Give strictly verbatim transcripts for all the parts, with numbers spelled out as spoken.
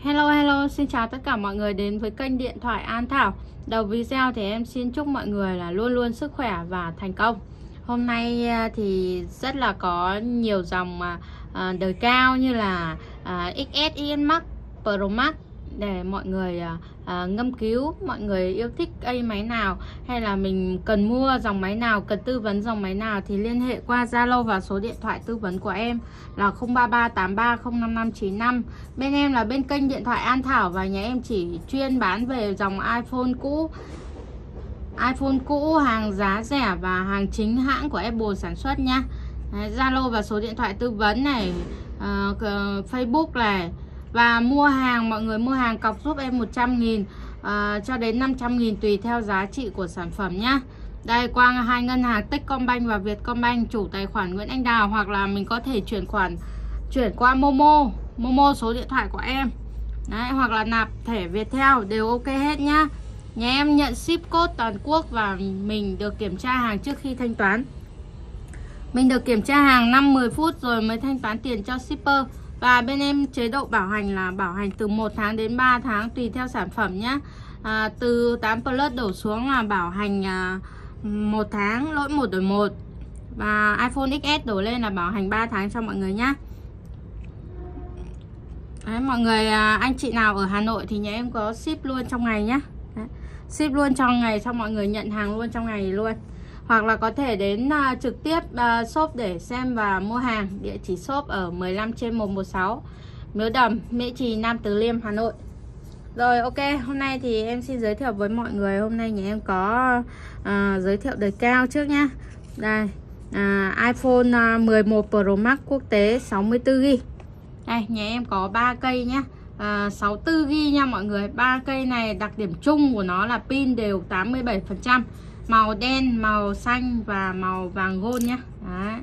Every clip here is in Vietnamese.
Hello hello, xin chào tất cả mọi người đến với kênh điện thoại An Thảo. Đầu video thì em xin chúc mọi người là luôn luôn sức khỏe và thành công. Hôm nay thì rất là có nhiều dòng uh, đời cao như là uh, ích ét, ích ét Max, Pro Max để mọi người uh, uh, ngâm cứu. Mọi người yêu thích cây máy nào hay là mình cần mua dòng máy nào, cần tư vấn dòng máy nào thì liên hệ qua Zalo và số điện thoại tư vấn của em là không ba ba tám ba không năm năm chín năm. Bên em là bên kênh điện thoại An Thảo và nhà em chỉ chuyên bán về dòng iPhone cũ, iPhone cũ, hàng giá rẻ và hàng chính hãng của Apple sản xuất nhá. Zalo và số điện thoại tư vấn này, uh, Facebook này. Và mua hàng, mọi người mua hàng cọc giúp em một trăm nghìn uh, cho đến năm trăm nghìn tùy theo giá trị của sản phẩm nhá. Đây, qua hai ngân hàng Techcombank và Vietcombank, chủ tài khoản Nguyễn Anh Đào, hoặc là mình có thể chuyển khoản chuyển qua Momo, Momo số điện thoại của em. Đấy, hoặc là nạp thẻ Viettel đều ok hết nhá. Nhà em nhận ship code toàn quốc và mình được kiểm tra hàng trước khi thanh toán. Mình được kiểm tra hàng năm mười phút rồi mới thanh toán tiền cho shipper. Và bên em chế độ bảo hành là bảo hành từ một tháng đến ba tháng tùy theo sản phẩm nhé. à, Từ tám Plus đổ xuống là bảo hành à, một tháng, lỗi một đổi một. Và iPhone ích ét đổ lên là bảo hành ba tháng cho mọi người nhé. Đấy, mọi người, à, anh chị nào ở Hà Nội thì nhà em có ship luôn trong ngày nhé. Đấy, ship luôn trong ngày, xong mọi người nhận hàng luôn trong ngày luôn. Hoặc là có thể đến uh, trực tiếp uh, shop để xem và mua hàng. Địa chỉ shop ở mười lăm trên một trăm mười sáu Miếu Đầm, Mễ Trì, Nam Từ Liêm, Hà Nội. Rồi ok, hôm nay thì em xin giới thiệu với mọi người. Hôm nay nhà em có uh, giới thiệu đời cao trước nhá. Đây, uh, iPhone uh, mười một Pro Max quốc tế sáu mươi tư gi-ga-bai. Đây, nhà em có ba cây nhá. uh, sáu mươi tư gi-ga-bai nha mọi người. Ba cây này đặc điểm chung của nó là pin đều tám mươi bảy phần trăm. Màu đen, màu xanh và màu vàng gold nhé. Đấy.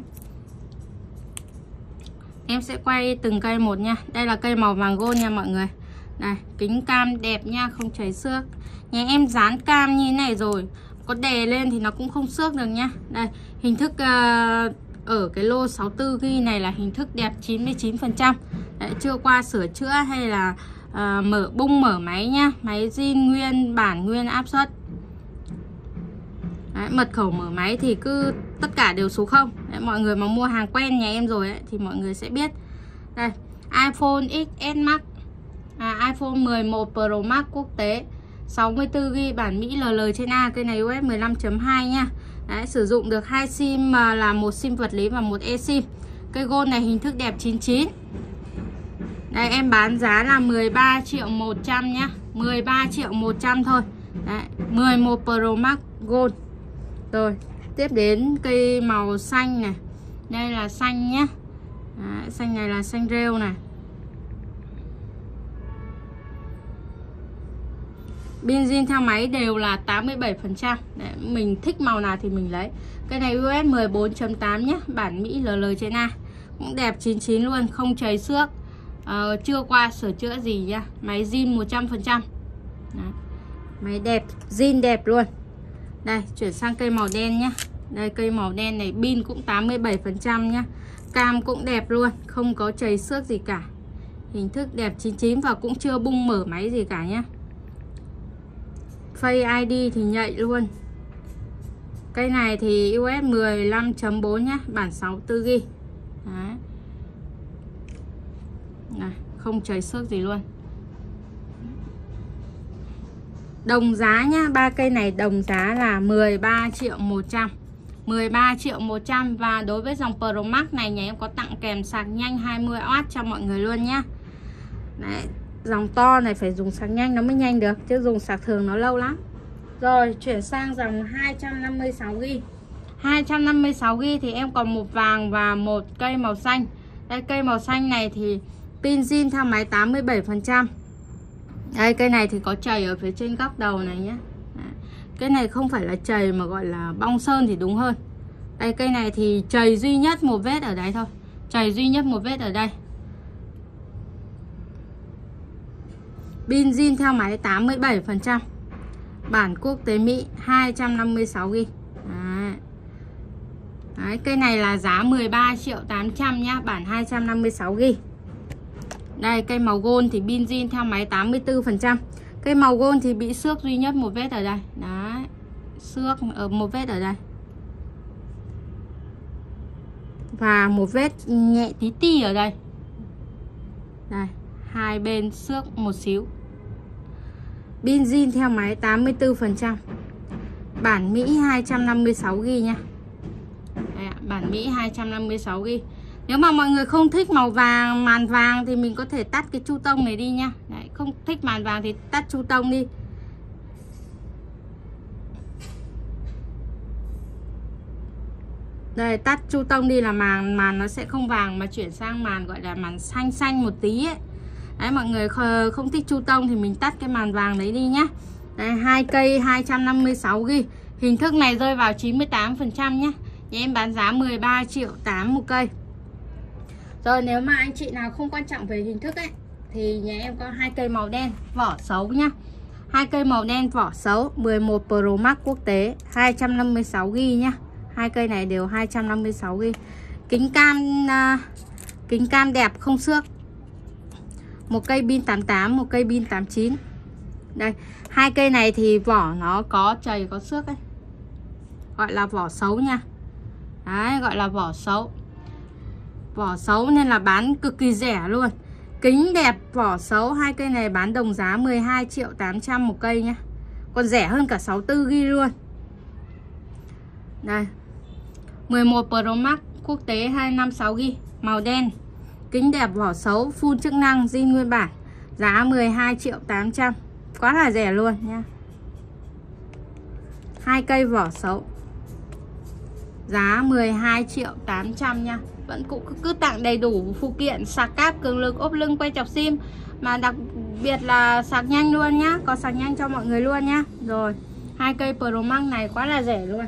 Em sẽ quay từng cây một nha. Đây là cây màu vàng gold nha mọi người. Đây, kính cam đẹp nha, không cháy xước. Nhà em dán cam như thế này rồi, có đè lên thì nó cũng không xước được nhá. Đây, hình thức uh, ở cái lô sáu mươi tư gi-ga-bai này là hình thức đẹp chín mươi chín phần trăm. Đấy, chưa qua sửa chữa hay là uh, mở bung mở máy nhá. Máy zin nguyên bản, nguyên áp suất. Đấy, mật khẩu mở máy thì cứ tất cả đều số không. Đấy, mọi người mà mua hàng quen nhà em rồi ấy, thì mọi người sẽ biết. Đây, iPhone ích ét Max, à, iPhone mười một Pro Max quốc tế sáu mươi tư gi-ga-bai bản Mỹ lờ lờ trên A. Cây này u ét mười lăm chấm hai nha. Đấy, sử dụng được hai sim là một sim vật lý và một eSIM. Cây gold này hình thức đẹp chín mươi chín. Đây, em bán giá là mười ba triệu một trăm nhá. mười ba triệu một trăm thôi. Đấy, mười một Pro Max gold. Rồi, tiếp đến cây màu xanh này. Đây là xanh nhé. Đấy, xanh này là xanh rêu này. Pin zin theo máy đều là tám mươi bảy phần trăm. Đấy, mình thích màu nào thì mình lấy. Cây này u ét mười bốn chấm tám nhé, bản Mỹ lờ lờ trên A. Cũng đẹp chín mươi chín luôn, không cháy xước, à, chưa qua sửa chữa gì nhá. Máy zin một trăm phần trăm. Đấy, máy đẹp, zin đẹp luôn. Đây, chuyển sang cây màu đen nhá. Đây, cây màu đen này pin cũng tám mươi bảy phần trăm nhá. Cam cũng đẹp luôn, không có chảy xước gì cả. Hình thức đẹp chín mươi chín và cũng chưa bung mở máy gì cả nhá. Face i đê thì nhạy luôn. Cây này thì u ét mười lăm chấm bốn nhá, bản sáu mươi tư gi-ga-bai. Đấy. Này, không chảy xước gì luôn. Đồng giá nhá, ba cây này đồng giá là mười ba triệu một trăm. mười ba triệu một trăm. Và đối với dòng Pro Max này nhà em có tặng kèm sạc nhanh hai mươi oát cho mọi người luôn nhá. Đấy, dòng to này phải dùng sạc nhanh nó mới nhanh được, chứ dùng sạc thường nó lâu lắm. Rồi, chuyển sang dòng hai trăm năm mươi sáu gi-ga-bai. hai trăm năm mươi sáu gi-ga-bai thì em còn một vàng và một cây màu xanh. Đây, cây màu xanh này thì pin zin theo máy tám mươi bảy phần trăm. Đây, cây này thì có chày ở phía trên góc đầu này nhé. Đấy, cái này không phải là chày mà gọi là bong sơn thì đúng hơn. Đây, cây này thì chày duy nhất một vết ở đây thôi. Chày duy nhất một vết ở đây. Pin zin theo máy tám mươi bảy phần trăm. Bản quốc tế Mỹ hai trăm năm mươi sáu gi-ga-bai. Đấy. Đấy, cây này là giá mười ba triệu tám trăm nhá, bản hai trăm năm mươi sáu gi-ga-bai. Đây cây màu gold thì pin zin theo máy tám mươi tư phần trăm. Cây màu gold thì bị xước duy nhất một vết ở đây. Đấy, xước ở một vết ở đây. Và một vết nhẹ tí ti ở đây. Đây, hai bên xước một xíu. Pin zin theo máy tám mươi tư phần trăm. Bản Mỹ hai trăm năm mươi sáu gi ga bai nha. Đây ạ, bản Mỹ hai trăm năm mươi sáu gi ga bai. Nếu mà mọi người không thích màu vàng, màn vàng thì mình có thể tắt cái chu tông này đi nha. Đấy, không thích màn vàng thì tắt chu tông đi. Đây, tắt chu tông đi là màn màn nó sẽ không vàng mà chuyển sang màn gọi là màn xanh xanh một tí ấy. Đấy, mọi người không thích chu tông thì mình tắt cái màn vàng đấy đi nhá. Đây, hai cây hai trăm năm mươi sáu gi ga bai. Hình thức này rơi vào chín mươi tám phần trăm nhé. Nhà em bán giá mười ba triệu tám một cây. Rồi nếu mà anh chị nào không quan trọng về hình thức ấy thì nhà em có hai cây màu đen vỏ xấu nhá. Hai cây màu đen vỏ xấu mười một Pro Max quốc tế hai trăm năm mươi sáu gi ga bai nhá. Hai cây này đều hai trăm năm mươi sáu gi ga bai. Kính cam uh, kính cam đẹp không xước. Một cây pin tám mươi tám, một cây pin tám mươi chín. Đây, hai cây này thì vỏ nó có chày có xước ấy. Gọi là vỏ xấu nha. Đấy, gọi là vỏ xấu. Vỏ xấu nên là bán cực kỳ rẻ luôn. Kính đẹp vỏ xấu, hai cây này bán đồng giá mười hai triệu tám trăm một cây nhá. Còn rẻ hơn cả sáu mươi tư gi ga bai luôn. Đây. mười một Pro Max quốc tế hai trăm năm mươi sáu gi ga bai, màu đen. Kính đẹp vỏ xấu, full chức năng, zin nguyên bản. Giá mười hai triệu tám trăm. Quá là rẻ luôn nha. Hai cây vỏ xấu. Giá mười hai triệu tám trăm nha. Vẫn cũng cứ tặng đầy đủ phụ kiện sạc cáp, cường lực, ốp lưng, quay chọc sim. Mà đặc biệt là sạc nhanh luôn nhá. Có sạc nhanh cho mọi người luôn nhá. Rồi, hai cây Pro Max này quá là rẻ luôn.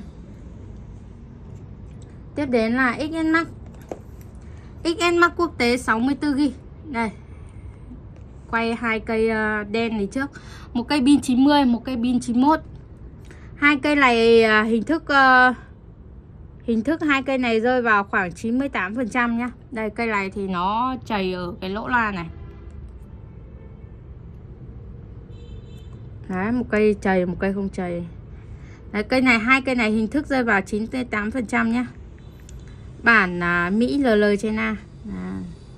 Tiếp đến là ích ét Max. ích ét Max quốc tế sáu mươi tư gi ga bai. Đây. Quay hai cây đen này trước. Một cây pin chín mươi, một cây pin chín mươi mốt. Hai cây này hình thức uh, hình thức hai cây này rơi vào khoảng chín mươi tám phần trăm nhá. Đây, cây này thì nó chày ở cái lỗ la này. Đấy, một cây chày, một cây không chày. Đấy, cây này, hai cây này hình thức rơi vào chín mươi tám phần trăm nhá. Bản uh, Mỹ lờ lờ China. À.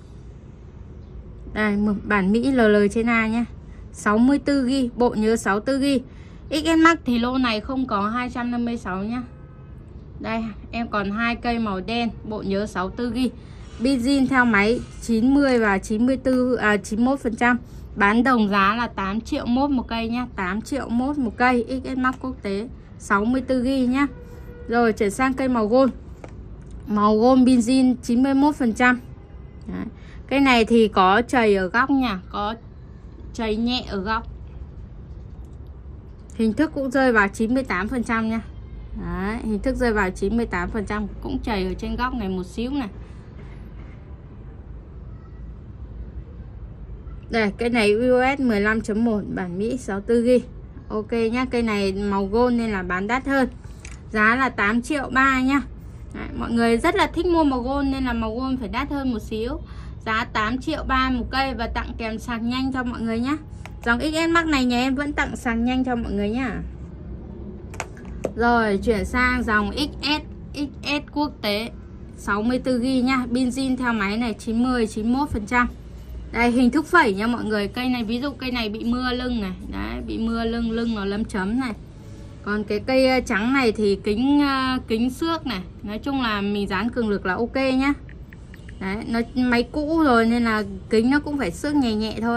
Đây, bản Mỹ lờ lờ China nhá. sáu mươi tư gi ga bai, bộ nhớ sáu mươi tư gi ga bai. ích ét Max thì lô này không có hai trăm năm mươi sáu nhá. Đây, em còn hai cây màu đen, bộ nhớ sáu mươi tư gi ga bai. Pin zin theo máy chín mươi và chín mươi tư à chín mươi mốt phần trăm. Bán đồng giá là tám triệu mốt một cây nhá, tám triệu mốt một cây, ích ét Max quốc tế sáu mươi tư gi ga bai nhá. Rồi chuyển sang cây màu gold. Màu gold pin zin chín mươi mốt phần trăm. Đấy. Cây này thì có chày ở góc nha, có chày nhẹ ở góc. Hình thức cũng rơi vào chín mươi tám phần trăm nha. Đấy, hình thức rơi vào chín mươi tám phần trăm, cũng chày ở trên góc này một xíu này. Đây, cây này u ét mười lăm chấm một, bản Mỹ sáu mươi tư gi ga bai. Ok nhá, cây này màu gold nên là bán đắt hơn. Giá là tám triệu ba nhá. Đấy, mọi người rất là thích mua màu gold nên là màu gold phải đắt hơn một xíu. Giá tám triệu ba một cây và tặng kèm sạc nhanh cho mọi người nhá. Dòng ích ét Max này nhà em vẫn tặng sạc nhanh cho mọi người nhá. Rồi chuyển sang dòng ích ét ích ét quốc tế sáu mươi tư gi ga bai nhá. Pin zin theo máy này chín mươi chín mươi mốt phần trăm. Đây, hình thức phẩy nha mọi người. Cây này ví dụ cây này bị mưa lưng này. Đấy, bị mưa lưng, lưng nó lấm chấm này. Còn cái cây trắng này thì kính kính xước này. Nói chung là mình dán cường lực là ok nhá. Đấy, nó máy cũ rồi nên là kính nó cũng phải xước nhẹ nhẹ thôi.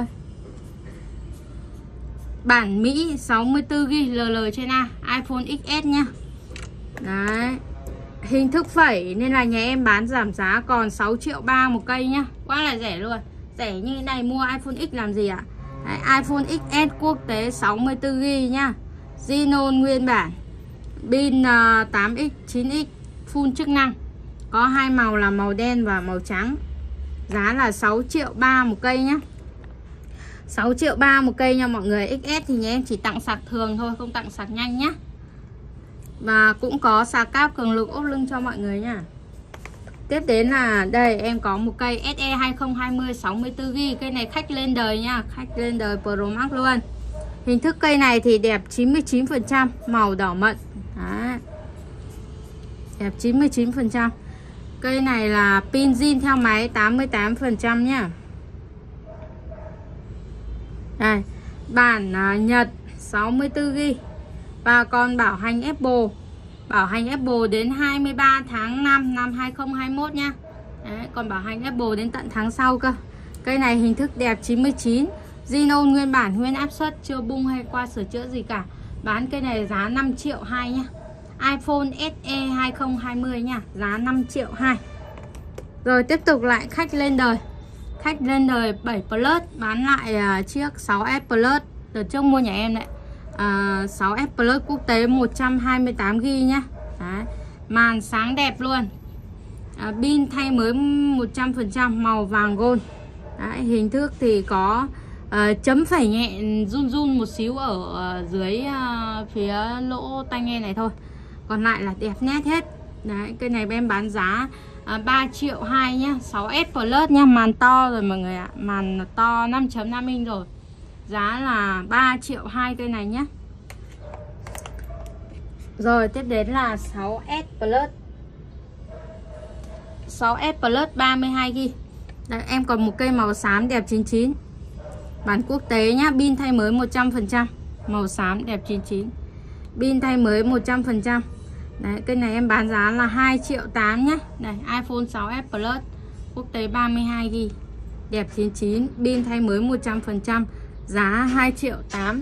Bản Mỹ sáu mươi tư gi ga bai lờ lờ China, iPhone ích ét nhá. Đấy. Hình thức phẩy nên là nhà em bán giảm giá còn sáu triệu ba một cây nhá. Quá là rẻ luôn. Rẻ như thế này mua iPhone X làm gì ạ? Đấy, iPhone ích ét quốc tế sáu mươi tư gi ga bai nhá. Zino nguyên bản. Pin uh, tám x, chín x, full chức năng. Có hai màu là màu đen và màu trắng. Giá là sáu triệu ba một cây nhá. sáu triệu ba một cây nha mọi người. ích ét thì nhà em chỉ tặng sạc thường thôi, không tặng sạc nhanh nhá. Và cũng có sạc cáp cường lực ốp lưng cho mọi người nha. Tiếp đến là đây em có một cây ét e hai không hai không sáu mươi tư gi ga bai. Cây này khách lên đời nha, khách lên đời Pro Max luôn. Hình thức cây này thì đẹp chín mươi chín phần trăm, màu đỏ mận. Đấy. Đẹp chín mươi chín phần trăm. Cây này là pin zin theo máy tám mươi tám phần trăm nhá. Đây, bản uh, Nhật sáu mươi tư gi ga bai. Và còn bảo hành Apple. Bảo hành Apple đến hai mươi ba tháng năm năm hai không hai mốt nha. Đấy, còn bảo hành Apple đến tận tháng sau cơ. Cây này hình thức đẹp chín mươi chín. Zino nguyên bản, nguyên áp suất, chưa bung hay qua sửa chữa gì cả. Bán cây này giá năm triệu hai nhá. iPhone ét e hai không hai không nha, giá năm triệu hai. Rồi tiếp tục lại khách lên đời. Khách lên đời bảy Plus, bán lại uh, chiếc sáu S Plus. Đợt trước mua nhà em đấy. uh, sáu S Plus quốc tế một trăm hai mươi tám gi ga bai nhá. Đấy. Màn sáng đẹp luôn. uh, Pin thay mới một trăm phần trăm, màu vàng gold. Đấy, hình thức thì có uh, chấm phẩy nhẹ run run một xíu ở uh, dưới uh, phía lỗ tai nghe này thôi. Còn lại là đẹp nét hết. Đấy, cây này em bán giá à, ba triệu hai nhá, sáu S Plus nha, màn to rồi mọi người ạ, màn to năm chấm năm inch rồi. Giá là ba triệu hai cây này nhá. Rồi tiếp đến là sáu S Plus. sáu S Plus ba mươi hai gi ga bai. Đấy, em còn một cây màu xám đẹp chín chín. Bản quốc tế nhá, pin thay mới một trăm phần trăm. Màu xám đẹp chín chín. Pin thay mới một trăm phần trăm. Đấy, cây này em bán giá là hai triệu tám nhé. Đây, iPhone sáu S Plus quốc tế ba mươi hai gi ga bai. Đẹp chín chín, pin thay mới một trăm phần trăm, giá hai triệu tám.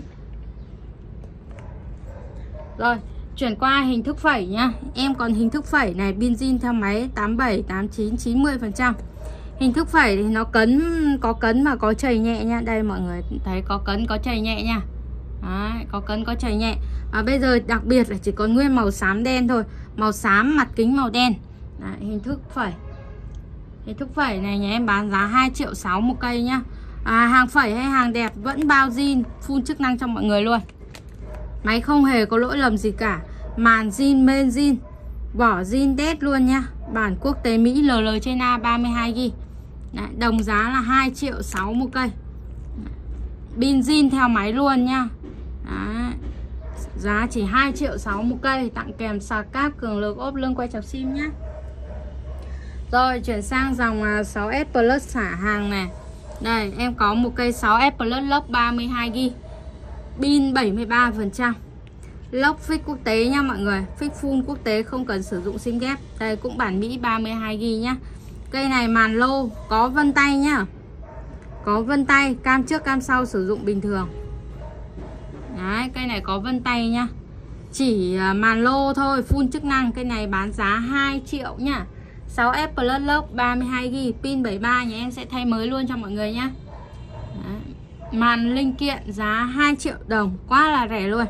Rồi, chuyển qua hình thức phẩy nhá. Em còn hình thức phẩy này, pin zin theo máy tám mươi bảy, tám mươi chín, chín mươi phần trăm. Hình thức phẩy thì nó cấn, có cấn mà có chày nhẹ nha. Đây mọi người thấy có cấn, có chày nhẹ nha. Đấy, có cấn, có chày nhẹ. À, bây giờ đặc biệt là chỉ còn nguyên màu xám đen thôi. Màu xám, mặt kính màu đen. Đấy, hình thức phẩy. Hình thức phẩy này nhà em bán giá hai triệu sáu một cây nhá. à, Hàng phẩy hay hàng đẹp vẫn bao zin, full chức năng cho mọi người luôn. Máy không hề có lỗi lầm gì cả. Màn zin, main zin, vỏ zin đét luôn nhá. Bản quốc tế Mỹ lờ lờ trên A ba mươi hai gi ga bai. Đấy, đồng giá là hai triệu sáu một cây. Pin zin theo máy luôn nhá. Đấy. Giá chỉ hai triệu sáu một cây, tặng kèm sạc cáp cường lực, ốp lưng, quay chọc sim nhá. Rồi chuyển sang dòng sáu S Plus xả hàng này. Đây em có một cây sáu S Plus lốc ba mươi hai gi ga bai. Pin bảy mươi ba phần trăm. Lốc fix quốc tế nha mọi người, fix full quốc tế, không cần sử dụng sim ghép. Đây cũng bản Mỹ ba mươi hai gi ga bai nhá. Cây này màn lô, có vân tay nhá. Có vân tay, cam trước cam sau sử dụng bình thường. Đấy, cây này có vân tay nhá. Chỉ màn lô thôi, full chức năng. Cây này bán giá hai triệu nhá. sáu S Plus lốc ba mươi hai gi ga bai, pin bảy mươi ba, nhà em sẽ thay mới luôn cho mọi người nhá. Đấy. Màn linh kiện giá hai triệu đồng, quá là rẻ luôn.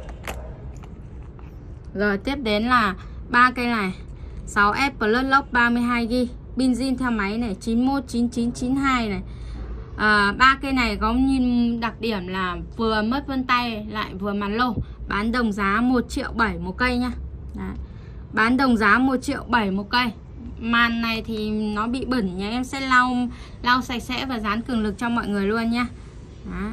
Rồi tiếp đến là ba cây này. sáu S Plus lốc ba mươi hai gi ga bai, pin zin theo máy này chín mốt, chín chín, chín hai này. À, ba cây này có nhìn đặc điểm là vừa mất vân tay lại vừa màn lô. Bán đồng giá một triệu bảy một cây nhá. Đấy. Bán đồng giá một triệu bảy một cây. Màn này thì nó bị bẩn, nhà em sẽ lau lau sạch sẽ và dán cường lực cho mọi người luôn nhá. Đó.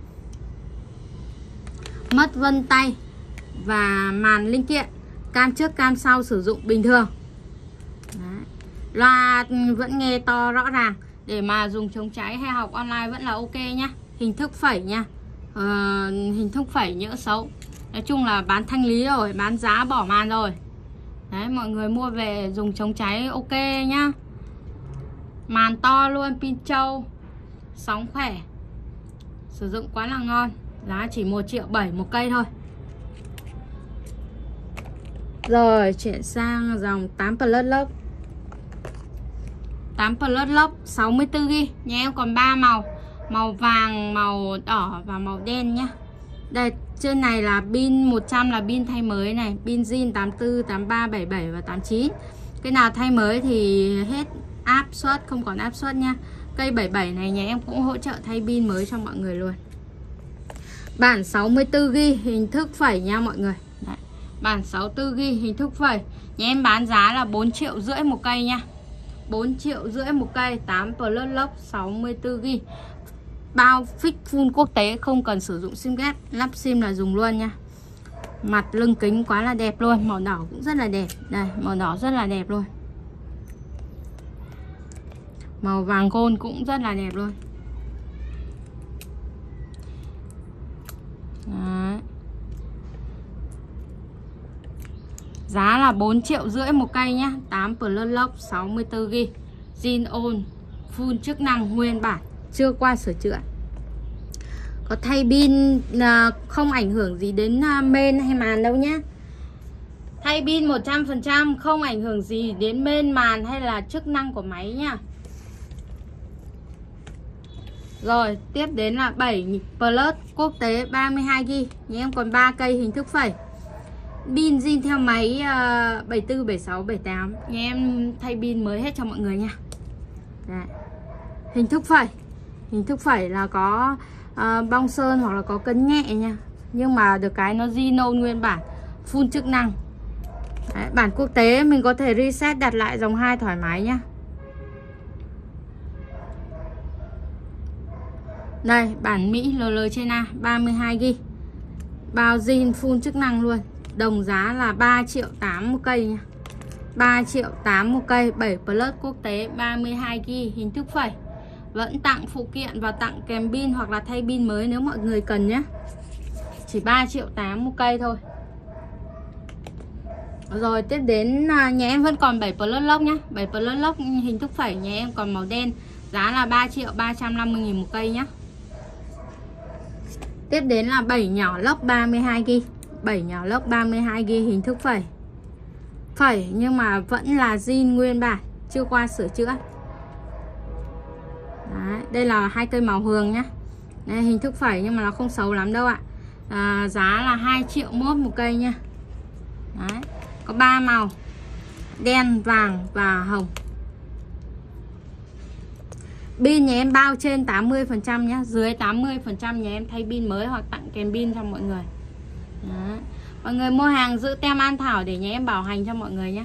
Mất vân tay và màn linh kiện, cam trước cam sau sử dụng bình thường. Đấy. Loa vẫn nghe to rõ ràng, để mà dùng chống cháy hay học online vẫn là ok nhá. Hình thức phẩy nha. ờ, Hình thức phẩy nhỡ xấu. Nói chung là bán thanh lý rồi, bán giá bỏ màn rồi. Đấy, mọi người mua về dùng chống cháy ok nhá. Màn to luôn, pin trâu, sóng khỏe, sử dụng quá là ngon. Giá chỉ một triệu bảy một cây thôi. Rồi chuyển sang dòng tám Plus lốc. tám Plus lốc sáu mươi tư gi ga bai. Nhà em còn ba màu, màu vàng, màu đỏ và màu đen nhá. Đây, trên này là pin một trăm là pin thay mới này, pin zin tám mươi tư, tám mươi ba, bảy mươi bảy và tám mươi chín. Cái nào thay mới thì hết áp suất, không còn áp suất nha. Cây bảy mươi bảy này nhà em cũng hỗ trợ thay pin mới cho mọi người luôn. Bản sáu mươi tư gi ga bai hình thức phẩy nha mọi người. Đấy. Bản sáu mươi tư gi ga bai hình thức phẩy, nhà em bán giá là bốn triệu rưỡi một cây nha. bốn triệu rưỡi một cây, tám Plus lock, sáu mươi tư gi bi. Bao fix full quốc tế, không cần sử dụng sim ghép, lắp sim là dùng luôn nha. Mặt lưng kính quá là đẹp luôn, màu đỏ cũng rất là đẹp. Đây, màu đỏ rất là đẹp luôn. Màu vàng gold cũng rất là đẹp luôn. Đấy. Giá là bốn triệu rưỡi một cây nhá, tám Plus lock, sáu mươi tư gi bi. Zin on, full chức năng nguyên bản, chưa qua sửa chữa. Có thay pin không ảnh hưởng gì đến main hay màn đâu nhé. Thay pin một trăm phần trăm, không ảnh hưởng gì đến main, màn hay là chức năng của máy nha. Rồi, tiếp đến là bảy Plus quốc tế ba mươi hai gi bi. Nhà em còn ba cây hình thức phẩy. Pin zin theo máy uh, bảy tư, bảy sáu, bảy tám. Nhà em thay pin mới hết cho mọi người nha. Đấy. Hình thức phẩy. Hình thức phẩy là có uh, bong sơn hoặc là có cân nhẹ nha. Nhưng mà được cái nó zin nguyên bản, full chức năng. Đấy, bản quốc tế mình có thể reset đặt lại dòng hai thoải mái nhá. Đây, bản Mỹ lờ lờ trên A ba mươi hai gi bi. Bao zin full chức năng luôn. Đồng giá là ba triệu tám một cây nha. ba triệu tám một cây, bảy Plus quốc tế ba mươi hai gi bi, hình thức phẩy. Vẫn tặng phụ kiện và tặng kèm pin hoặc là thay pin mới nếu mọi người cần nhé. Chỉ ba triệu tám một cây thôi. Rồi tiếp đến nhà em vẫn còn bảy Plus lock nhá. bảy Plus lock hình thức phẩy nhà em còn màu đen. Giá là ba triệu ba trăm năm mươi nghìn một cây nhá. Tiếp đến là bảy nhỏ lock ba mươi hai gi bi. bảy nhỏ lock ba mươi hai gi bi, hình thức phẩy. Phẩy nhưng mà vẫn là zin nguyên bản, chưa qua sửa chữa. Đấy, đây là hai cây màu hường nhá. Đây, hình thức phẩy nhưng mà nó không xấu lắm đâu ạ. À, giá là hai triệu mốt một cây nha. Đấy, có ba màu: đen, vàng và hồng. Pin nhà em bao trên tám mươi phần trăm nhá, dưới tám mươi phần trăm nhà em thay pin mới hoặc tặng kèm pin cho mọi người. Đấy. Mọi người mua hàng giữ tem An Thảo để nhà em bảo hành cho mọi người nhé.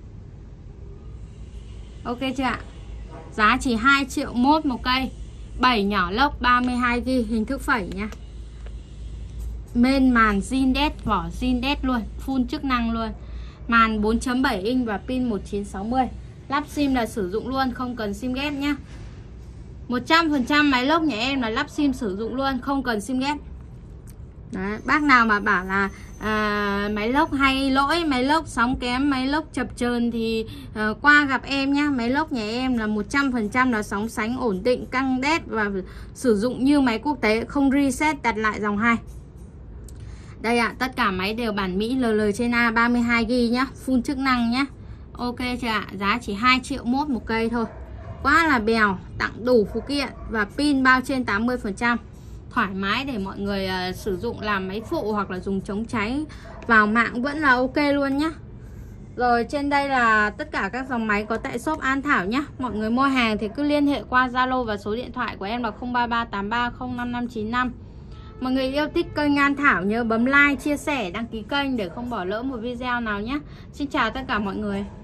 Ok chưa ạ? Giá chỉ hai triệu mốt một cây, bảy nhỏ lốc ba mươi hai gi bi, hình thức phẩy nha. Main màn zin đét, vỏ zin đét luôn, full chức năng luôn. Màn bốn chấm bảy inch và pin một chín sáu mươi. Lắp sim là sử dụng luôn, không cần sim ghép nhá. một trăm phần trăm máy lốc nhà em là lắp sim sử dụng luôn, không cần sim ghép. Đấy, bác nào mà bảo là à, máy lốc hay lỗi, máy lốc sóng kém, máy lốc chập chờn thì à, qua gặp em nhá. Máy lốc nhà em là một trăm phần trăm là sóng sánh ổn định, căng đét và sử dụng như máy quốc tế, không reset đặt lại dòng hai. Đây ạ, à, tất cả máy đều bản Mỹ lờ lờ trên A ba mươi hai gi bi nhá, full chức năng nhá. Ok chưa ạ? À? Giá chỉ hai triệu mốt một cây thôi. Quá là bèo, tặng đủ phụ kiện và pin bao trên tám mươi phần trăm. Thoải mái để mọi người uh, sử dụng làm máy phụ hoặc là dùng chống cháy vào mạng vẫn là ok luôn nhá. Rồi trên đây là tất cả các dòng máy có tại shop An Thảo nhá. Mọi người mua hàng thì cứ liên hệ qua Zalo và số điện thoại của em là không ba ba tám ba không năm năm chín năm. Mọi người yêu thích kênh An Thảo nhớ bấm like, chia sẻ, đăng ký kênh để không bỏ lỡ một video nào nhé. Xin chào tất cả mọi người.